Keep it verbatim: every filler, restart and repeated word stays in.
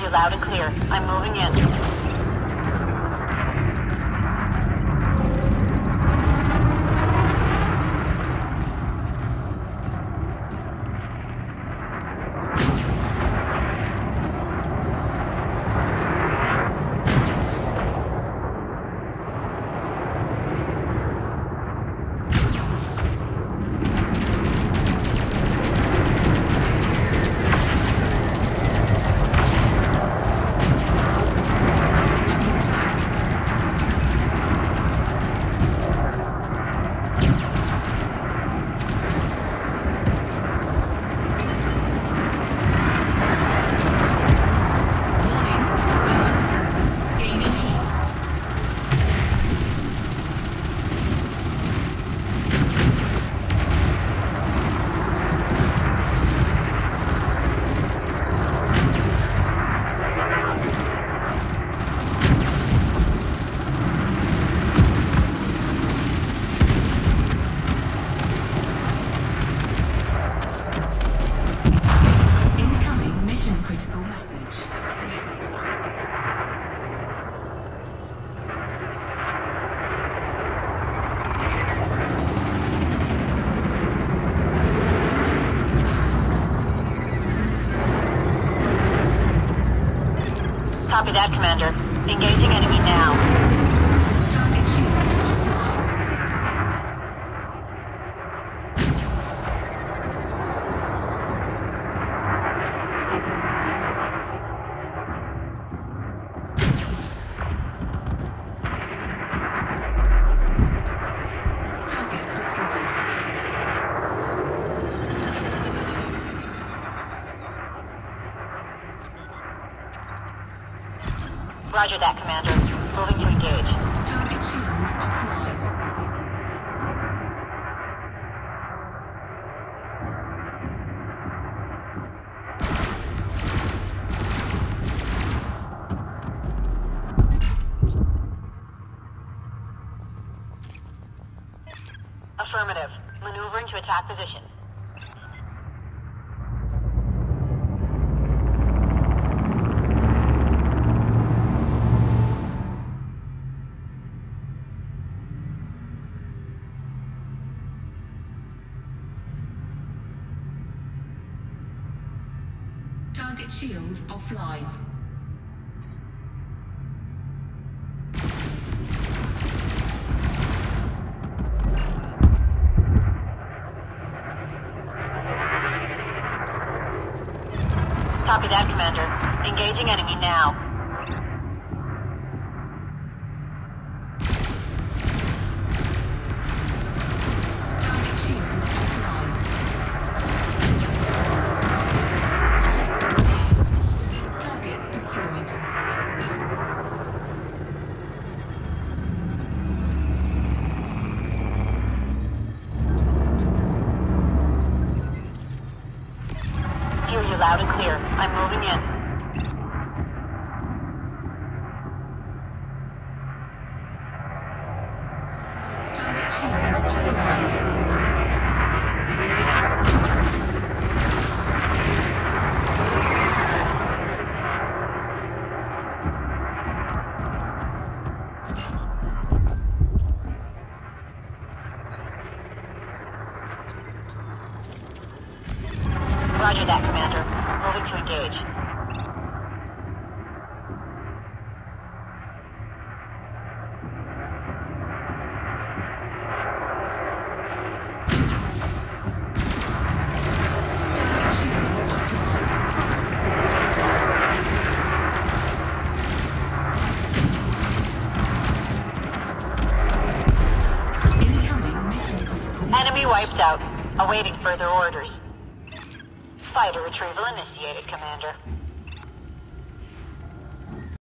loud and clear. I'm moving in. Copy that, Commander. Engaging enemy now. Target shields offline. Target destroyed. Roger that, Commander. Moving to engage. Target shields offline. Affirmative. Maneuvering to attack position. Target shields offline. Copy that, Commander. Engaging enemy now. Target shields offline. Target destroyed. Hear you loud and clear. I'm moving in. Target shields offline. Roger that, Commander. Moving to engage. Target shields offline. Incoming mission critical. Enemy wiped out. Awaiting further orders. Fighter retrieval initiated, Commander.